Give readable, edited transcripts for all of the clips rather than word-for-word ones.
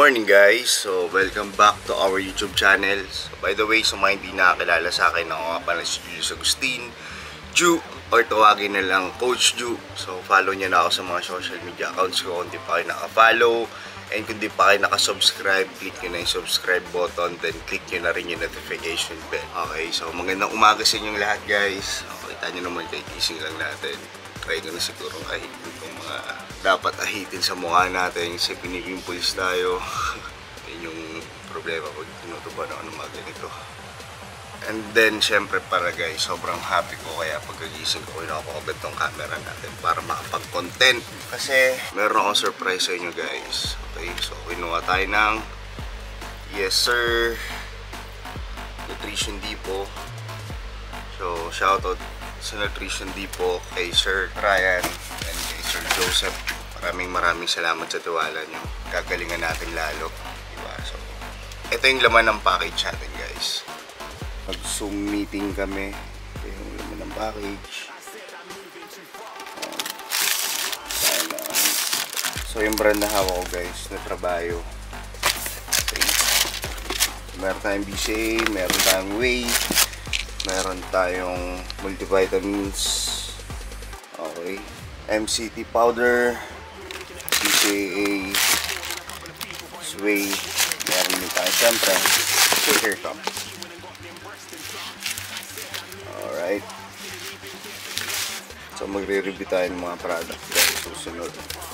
morning guys! So welcome back to our YouTube channel. So, by the way, sa mga hindi nakakilala sa akin, ako nga pala si Julius Agustin Ju, or tawagin na lang Coach Ju. So follow niyo na ako sa mga social media accounts ko kung di pa kayo naka-follow. And kung di pa kayo naka-subscribe, click nyo na yung subscribe button, then click nyo na rin yung notification bell. Okay, so magandang umaga sa inyong lahat guys. Kita nyo naman kay gising lang natin. Try ko na siguro ahitin itong mga dapat ahitin sa mukha natin kasi pinipimples tayo. Yun yung problema pag tinutuban ako ng mga ganito. And then syempre para guys, sobrang happy ko kaya pagkagising ko nakakagad tong camera natin para makapag-content. Kasi meron akong surprise sa inyo guys. Okay, so kinuha tayo ng Yes Sir Nutrition Depot. So shoutout sa Nutrition Depot kay Sir Ryan and kay Sir Joseph. Maraming salamat sa tiwala nyo. Gagalingan natin lalo, diba? So ito yung laman ng package natin guys. Mag-Zoom meeting kami. Ito yung laman ng package. So yung brand na hawak ko guys na Trabayo. Okay. Meron tayong BCA, meron tayong Whey, meron tayong multivitamins. Okay. MCT powder, BCA, Whey, meron din tayo syempre shaker cup. Alright. So magre-review tayo ng mga product guys susunod.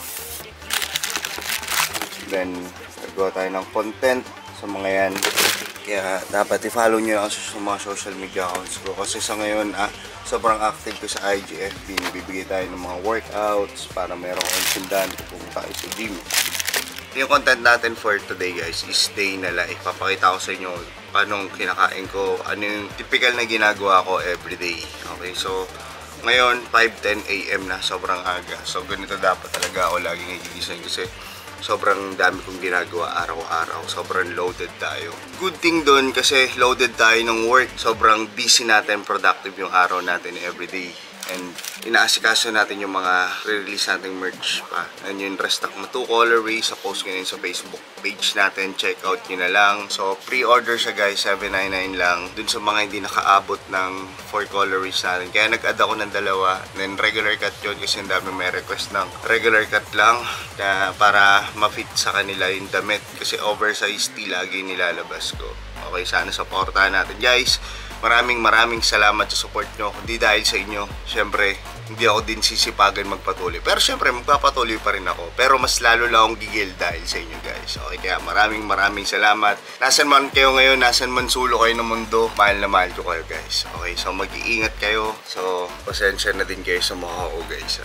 Then nagawa tayo ng content sa mga yan. Kaya dapat i-follow nyo ako sa mga social media accounts ko. Kasi sa ngayon sobrang active ko sa IGFB. Bibigay tayo ng mga workouts para mayroon kong sundan kung tayo sa gym. Yung content natin for today guys is day na life. Papakita ko sa inyo anong kinakain ko, ano yung typical na ginagawa ko everyday. Okay, so ngayon 5:10 AM na, sobrang aga. So ganito dapat talaga ako laging nagigising kasi sobrang dami kong ginagawa araw-araw. Sobrang loaded tayo. Good thing doon kasi loaded tayo ng work. Sobrang busy natin, productive yung araw natin everyday. And inaasikaso natin yung mga re-release nating merch pa. And yung restock na 2 colorways sa post ngayon sa Facebook page natin. Check out nyo na lang. So pre-order siya guys, $7.99 lang. Dun sa mga hindi nakaabot ng 4 colorways natin. Kaya nag-add ako ng dalawa. Then regular cut yun kasi ang dami may request ng regular cut lang na para ma-fit sa kanila yung damit. Kasi oversized tee lagi nilalabas ko. Okay, sana supportahan natin guys. Maraming salamat sa support nyo. Hindi dahil sa inyo, syempre, hindi ako din sisipagan magpatuloy. Pero syempre, magpapatuloy pa rin ako. Pero mas lalo lang akong gigil dahil sa inyo guys. Okay, kaya maraming salamat. Nasan man kayo ngayon, nasan man sulo kayo ng mundo, mahal na mahal ko kayo guys. Okay, so mag-iingat kayo. So, pasensya na din kayo sa mukha ko guys.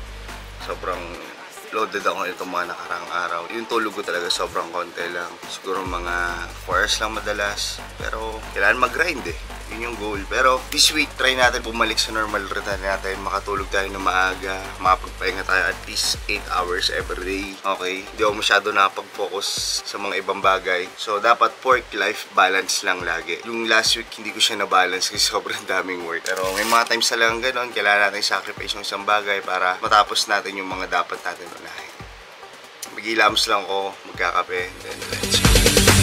Sobrang loaded ako itong mga nakarang araw. Yung tulog ko talaga sobrang konti lang. Siguro mga 4 hours lang madalas. Pero kailangan mag-grind eh. Yun yung goal. Pero this week, try natin bumalik sa normal routine natin. Makatulog tayo na maaga. Makapagpahinga tayo at least 8 hours every day. Okay? Hindi ako masyado nakapag-focus sa mga ibang bagay. So, dapat work-life balance lang lagi. Yung last week, hindi ko siya na-balance kasi sobrang daming work. Pero may mga times talagang ganon. Kailangan natin sacrifice yung isang bagay para matapos natin yung mga dapat natin unahin. Mag-ilams lang ko, magkakape, then let's go.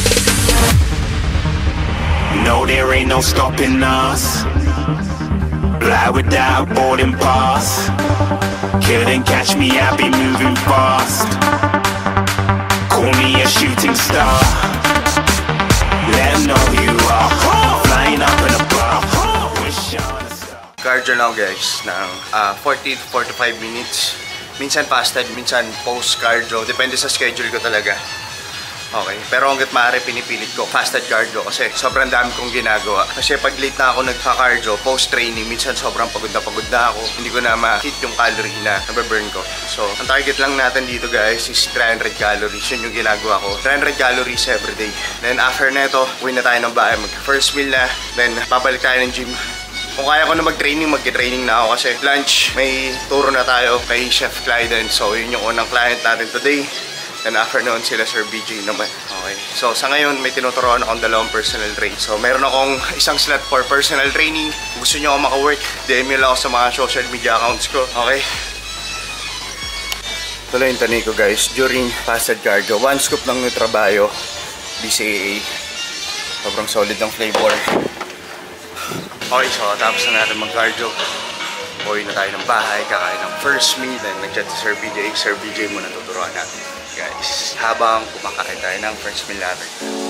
No, there ain't no stopping us. Fly without boarding pass. Couldn't catch me, I be moving fast. Call me a shooting star. Let 'em know who you are. Flying up in a bar. Wish on a star. Cardio lang guys ng 40 to 45 minutes. Minsan fasted, minsan post-cardio. Depende sa schedule ko talaga. Okay, pero hanggat maaari pinipilit ko fasted cardio kasi sobrang dami kong ginagawa. Kasi pag late na ako nagka-cardio, post-training, minsan sobrang pagod na ako. Hindi ko na ma-hit yung calorie na nababurn ko. So, ang target lang natin dito guys is 300 calories. Yun yung ginagawa ko. 300 calories everyday. Then after neto, uwi na tayo ng bahay. Mag-first meal na. Then babalik tayo ng gym. Kung kaya ko na mag-training, mag-training na ako kasi lunch, may turo na tayo kay Chef Clyden. So, yun yung unang client natin today. Then after noon sila Sir BJ naman. Okay. So sa ngayon may tinuturuan akong 2 personal train. So meron akong isang slot for personal training. Kung gusto niyo ako maka-work, DM nyo lang ako sa mga social media accounts ko. Okay. Tuloy yung tanay ko guys, during fasted cardio, 1 scoop ng Nutrabayo, BCAA. Sobrang solid ng flavor. Okay, so tapos na natin mag-cardio. Uwi na tayo ng bahay, kakain ng first meal, then nag-chat si Sir BJ. Sir BJ muna tuturuan natin, guys, habang kumakain tayo ng first meal natin.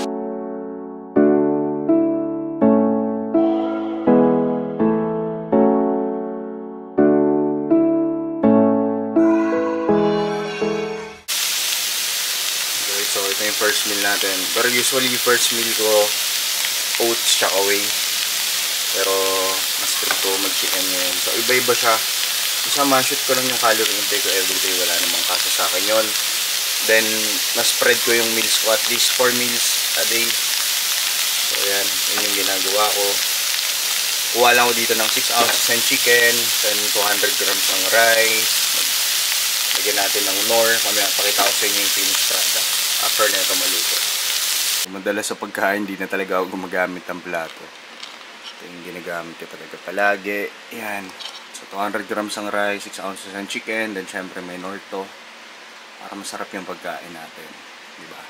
Okay, so ito yung first meal natin. Pero usually first meal ko, oats tsaka whey. Pero mas trip ko mag-chicken ngayon. So iba-iba siya. Basta ma-shoot ko lang yung calorie intake ko everyday. Wala namang kaso sa akin yun. Then, na-spread ko yung meals ko. At least 4 meals a day. So yan. Yun yung ginagawa ko. Kuha lang ko dito ng 6 ounces ng chicken. Then 200 grams ng rice. Lagyan natin ng Knorr. Mamaya pakita ko sa inyo yung finished product. After na ito maluto. Madalas sa pagkain, di na talaga ako gumagamit ng plato. Yung ginagamit ko talaga palagi. Yan. So 200 grams ng rice, 6 ounces ng chicken, then syempre may Knorr to. Para masarap yung pagkain natin. Diba?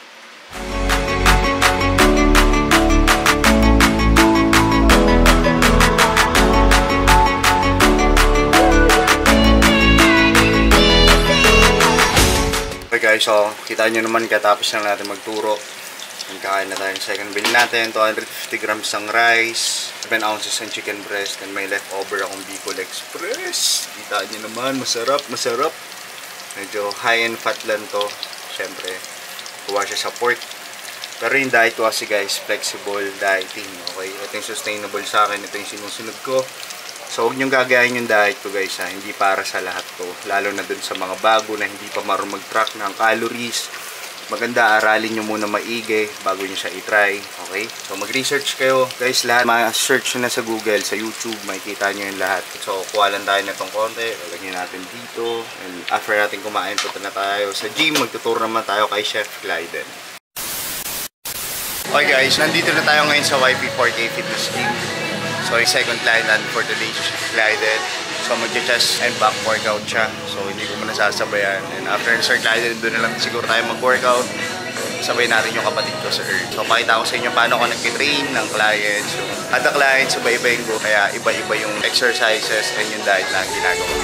Okay guys, so kita nyo naman katapos na natin magturo. Kakain na tayo ng second meal natin. 250 grams ng rice, 7 ounces ng chicken breast, and may leftover akong Bicol Express. Kita nyo naman, masarap, masarap. Medyo high in fat lang to. Siyempre, kuha siya sa pork. Pero yung diet ko kasi guys, flexible dieting. Okay, ito yung sustainable sa akin. Ito yung sinusunod ko. So huwag niyong gagayahin yung diet ko guys ha. Hindi para sa lahat to. Lalo na dun sa mga bago na hindi pa marunong mag-track ng calories. Maganda, aralin nyo muna maigi bago nyo siya i-try. Okay? So, mag-research kayo. Guys, lahat, ma-search nyo na sa Google, sa YouTube, makikita nyo yung lahat. So, kuha lang tayo na itong konti. Lalagyan natin dito. And after natin kumain, punta na tayo sa gym. Magtuturo naman tayo kay Chef Clyden. Okay guys, nandito na tayo ngayon sa YP4K Fitness Gym. So, yung second client natin for today, Chef Clyden. So mag-chest and back workout siya. So hindi ko muna sasabayan. And after Sir Clyden, doon na lang siguro tayo mag-workout. Sabay natin yung kapatid ko sa Earth. So pakita ko sa inyo paano ko nag-train ng clients. Yung other clients, iba-iba yung kaya iba-iba yung exercises and yung diet na ginagawa.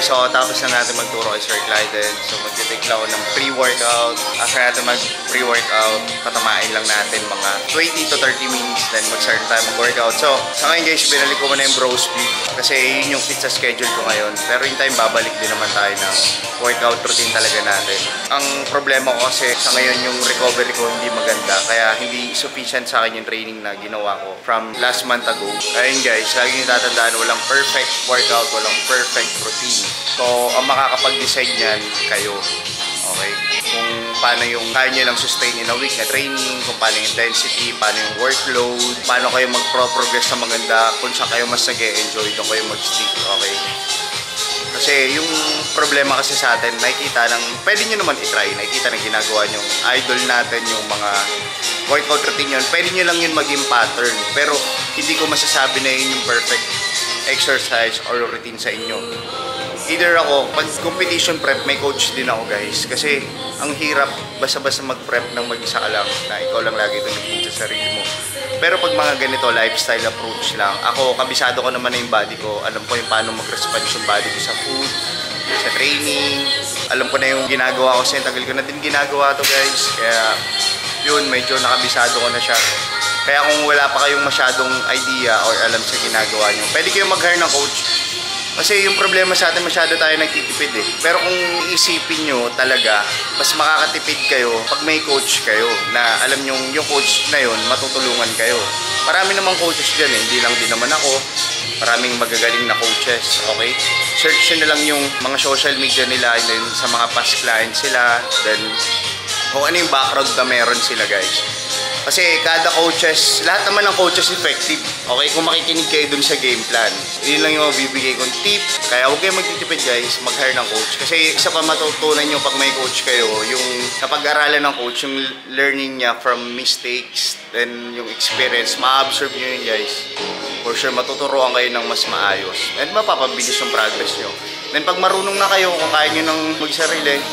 guys, so tapos na natin magturo kay Sir Clyden. So magte-take lang ako ng pre-workout. After natin mag-pre-workout, patamain lang natin mga 20 to 30 minutes. Then mag-start tayo mag-workout. So sa ngayon guys, binalik ko muna yung bro speed. Kasi yun yung fit sa schedule ko ngayon. Pero in time, babalik din naman tayo ng workout routine talaga natin. Ang problema ko kasi sa ngayon yung recovery ko hindi maganda. Kaya hindi sufficient sa akin yung training na ginawa ko from last month ago. Ayun guys, lagi nyo tatandaan, walang perfect workout, walang perfect routine. So, ang makakapag-decide niyan, kayo. Okay? Kung paano yung kaya nyo lang sustain in a week na training, kung paano yung intensity, paano yung workload, paano kayo mag-progress na maganda, kung saan kayo mas nag-e-enjoy, doon kayo mag-stick. Okay? Kasi yung problema kasi sa atin, nakikita ng, pwede nyo naman itry, nakikita na ginagawa yung idol natin, yung mga workout routine yun, pwede nyo lang yun maging pattern. Pero hindi ko masasabi na yun yung perfect exercise or routine sa inyo. Either ako, pag competition prep, may coach din ako guys. Kasi ang hirap basta-basta mag-prep ng mag-isa ka lang, na ikaw lang lagi tumingin sa sarili mo. Pero pag mga ganito, lifestyle approach lang, ako, kabisado ko naman na yung body ko. Alam ko yung paano mag-respond yung body ko sa food, sa training. Alam ko na yung ginagawa ko sa tagal ko na din ginagawa to guys. Kaya yun, medyo nakabisado ko na siya. Kaya kung wala pa kayong masyadong idea or alam sa ginagawa nyo, pwede kayong mag-hire ng coach. Kasi yung problema sa atin, masyado tayo nagtitipid eh. Pero kung isipin nyo talaga, mas makakatipid kayo pag may coach kayo na alam nyo yung coach na yun, matutulungan kayo. Marami namang coaches dyan eh, hindi lang din naman ako. Maraming magagaling na coaches, okay? Search nyo na lang yung mga social media nila, and then sa mga past clients sila, then kung ano yung background na meron sila guys. Kasi kada coaches, lahat naman ng coaches effective. Okay, kung makikinig kayo dun sa game plan. Yun lang yung mabibigay kong tip. Kaya huwag kayong magtitipid guys, mag-hire ng coach. Kasi isa pa matutunan nyo pag may coach kayo, yung napag-aralan ng coach, yung learning niya from mistakes, then yung experience, ma-absorb nyo yun guys. For sure, matuturuan kayo ng mas maayos. And mapapabilis yung progress nyo. Then pag marunong na kayo, kung kaya nyo ng magsarili,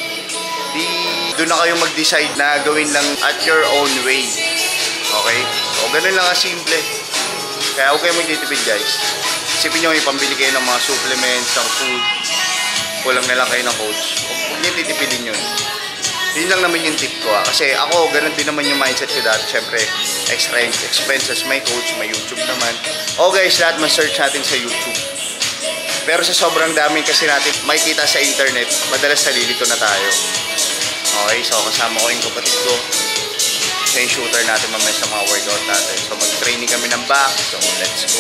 doon na kayo mag-decide na gawin lang at your own way. Okay? So, ganun lang simple. Kaya huwag kayo magtitipid guys. Isipin nyo, yung pambili kayo ng mga supplements, ng food, kulang na lang kayo ng coach. Huwag nyo titipidin yun. Yun lang naman yung tip ko Kasi ako, ganun din naman yung mindset ko dati. Siyempre, extra expenses, may coach, may YouTube naman. Guys, lahat ma-search natin sa YouTube. Pero sa sobrang dami kasi natin makikita sa internet, madalas nalilito na tayo. Okay, so kasama ko yung kapatid ko. Siya yung shooter natin mamaya sa mga workout natin. So mag-training kami ng back. So let's go.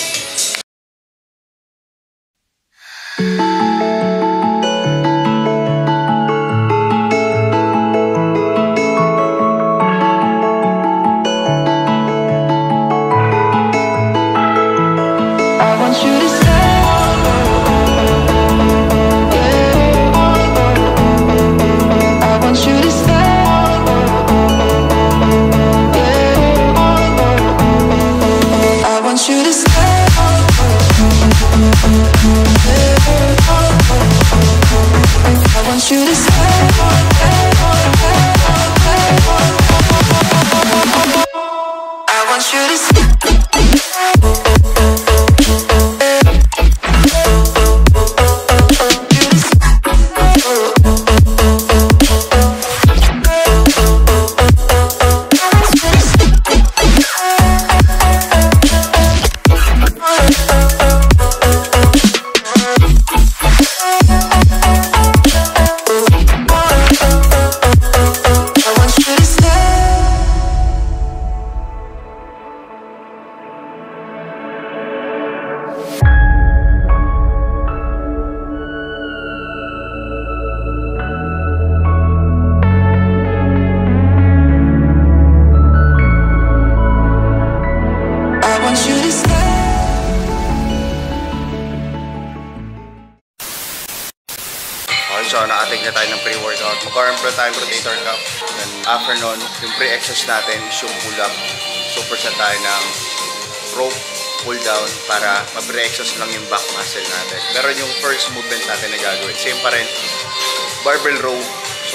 So, naka-take na tayo ng pre-workout. Mag-arm pro tayo rotator cuff. Then, after nun, yung pre-exercise natin is yung pull-up. Superset tayo ng rope pull-down para ma-pre-exercise lang yung back muscle natin. Pero yung first movement natin na gagawin, same pa rin. Barbell row. So,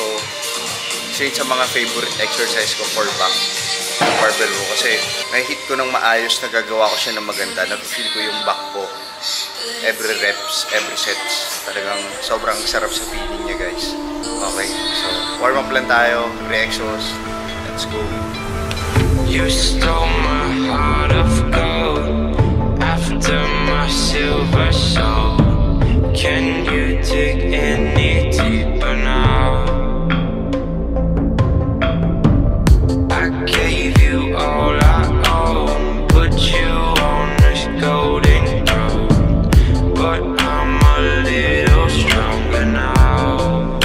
isa sa mga favorite exercise ko for back. Barbell row. Kasi, may hit ko ng maayos na gagawa ko siya ng maganda. Na-feel ko yung back ko. every reps, every sets. Talagang sobrang sarap sa feeling niya, guys. Okay, so warm up lang tayo, re-exhaust. Let's go. You stole my heart of gold after my silver soul. Can you dig any deeper now? I gave you all I own, put you on this golden throne, but I'm a little stronger now.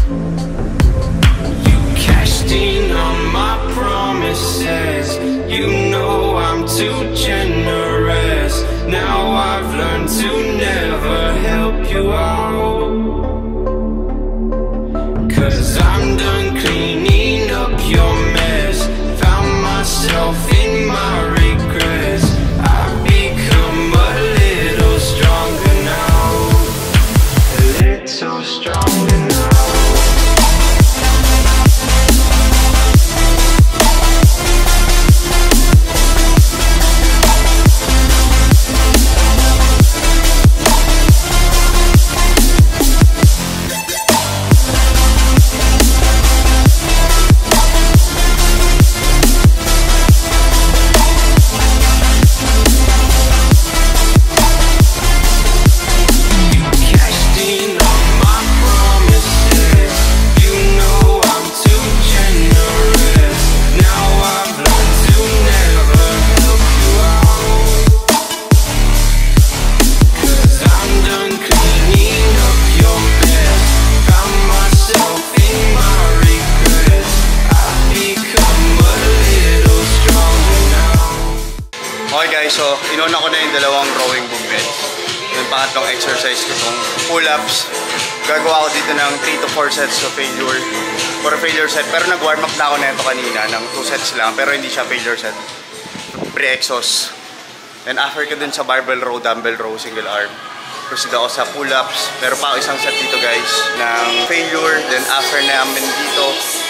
You cashed in on my promises, you know I'm too generous. Now I've learned to never help you out, 'cause I'm done cleaning up your mess. Found myself in my regrets. I've become a little stronger now, a little stronger now. Okay guys, so inuna ko na yung dalawang rowing movements. Yung pangatlong exercise ko itong pull-ups. Gagawa ko dito ng 3 to 4 sets of failure for a failure set. Pero nag-warm up na ako na ito kanina ng 2 sets lang. Pero hindi siya failure set. Pre-exhaust. Then after ko dun sa barbell row, dumbbell row, single arm. Proceed ako sa pull-ups. Pero pa ako isang set dito guys ng failure. Then after namin dito,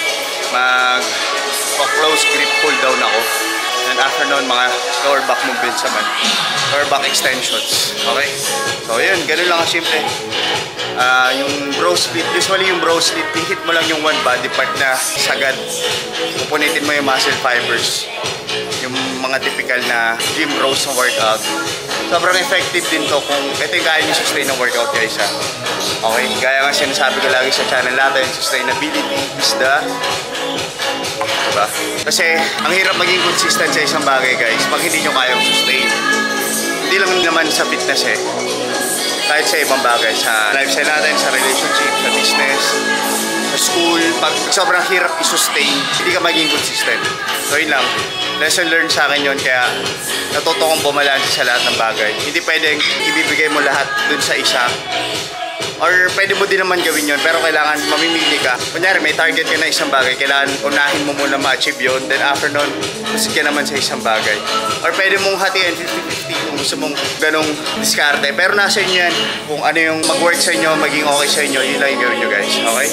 mag-close grip pull down ako. And after nun, mga lower back movements naman. Lower back extensions. Okay? So, yun. Ganun lang kasimple. Yung bro split. Usually yung bro split, hit mo lang yung one body part na sagad. Pupunitin mo yung muscle fibers. Yung mga typical na gym rows ng workout. Sobrang effective din to kung ito yung kaya nyo sustain ng workout guys ha. Okay? Gaya nga sinasabi ko lagi sa channel natin, sustainability is the diba? Kasi ang hirap maging consistent sa isang bagay guys pag hindi nyo kayang sustain. Hindi lang naman sa fitness eh. Kahit sa ibang bagay, sa lifestyle natin, sa relationship, sa business, sa school, pag sobrang hirap i-sustain, hindi ka maging consistent. So yun lang, lesson learned sa akin yun, kaya natuto kong bumalansi sa lahat ng bagay. Hindi pwedeng ibibigay mo lahat dun sa isa. Or pwede mo din naman gawin yun, pero kailangan mamimili ka. Kunyari, may target ka na isang bagay, kailangan unahin mo muna ma-achieve yun, then after nun, proceed ka naman sa isang bagay. Or pwede mong hatiin 50-50 kung gusto mong ganong diskarte. Pero nasa inyo yan, kung ano yung mag-work sa inyo, maging okay sa inyo, yun lang yung gawin nyo guys, okay?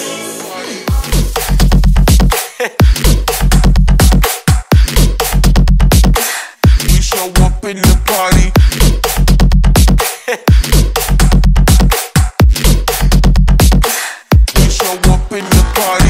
We show up in the party. We show up in the party.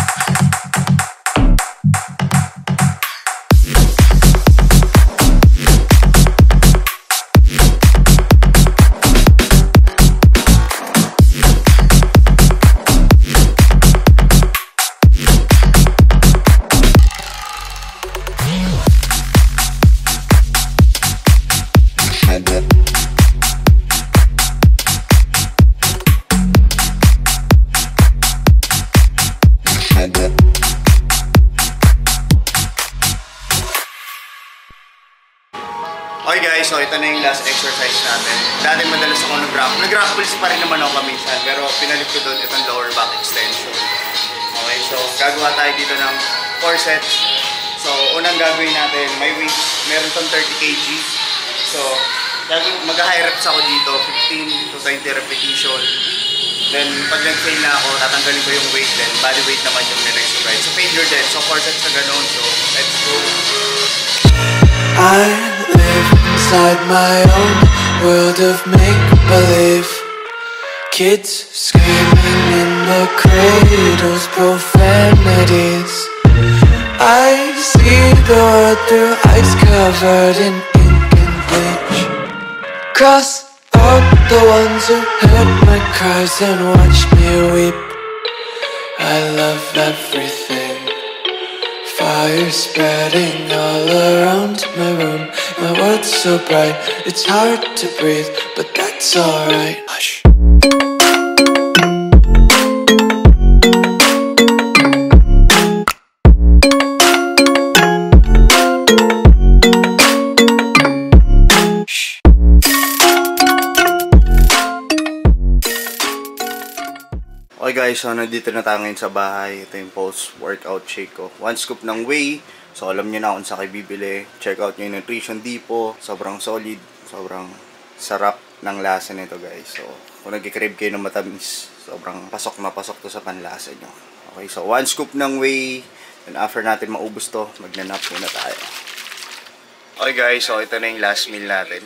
Okay guys, so ito na yung last exercise natin. Dati madalas ako nag-grapple. Nag-grapple pa rin naman ako minsan, pero pinalit ko doon itong lower back extension. Okay, so gagawa tayo dito ng 4 sets. So unang gagawin natin, may weights, meron tong 30 kg. So mag-high reps ako dito, 15 to 20 repetition. Then pag nag-fail na ako, tatanggalin ko yung weight, then body weight naman yung next ride. So failure din, so 4 sets na ganun. So let's go. I live inside my own world of make-believe. Kids screaming in the cradles, profanities. I see the world through eyes covered in ink and bleach. Cross out the ones who heard my cries and watched me weep. I love everything. Fire spreading all around my room. My world's so bright, it's hard to breathe, but that's alright. Hush. Okay guys, so nandito na tayo ngayon sa bahay. Ito yung post-workout shake ko. 1 scoop ng whey. So alam nyo na kung saan kayo bibili. Check out nyo yung Nutrition Depot. Sobrang solid. Sobrang sarap ng lasa nito guys. So kung nag-crave kayo ng matamis, sobrang pasok na pasok to sa panlasa nyo. Okay, so 1 scoop ng whey. And after natin maubos to, magnanap muna tayo. Okay guys, so ito na yung last meal natin.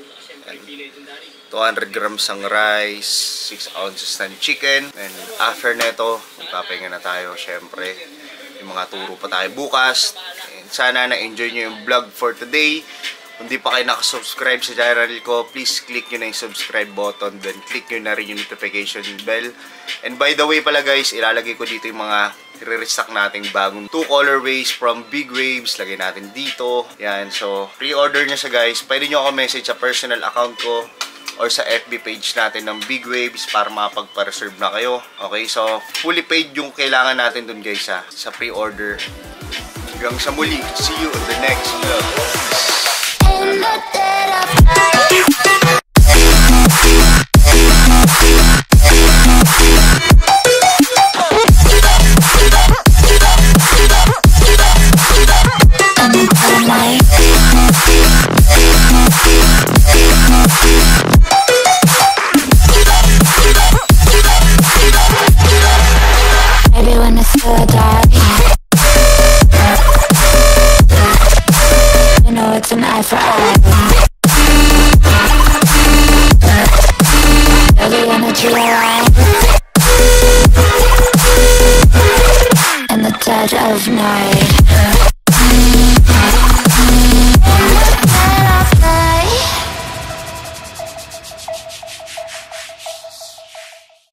200 grams ng rice, 6 ounces ng chicken, and after neto, magpapahinga na tayo, syempre. Yung mga turo pa tayo bukas. And sana na-enjoy nyo yung vlog for today. Kung di pa kayo nakasubscribe sa channel ko, please click nyo na yung subscribe button, then click nyo na rin yung notification bell. And by the way pala guys, ilalagay ko dito yung mga i-restock nating bagong 2 colorways from Big Waves. Lagay natin dito. Yan, so pre-order nyo sa guys. Pwede nyo ako message sa personal account ko or sa FB page natin ng Big Waves para makapagpa-reserve na kayo. Okay, so fully paid yung kailangan natin dun guys ha, sa pre-order. Hanggang sa muli, see you on the next vlog.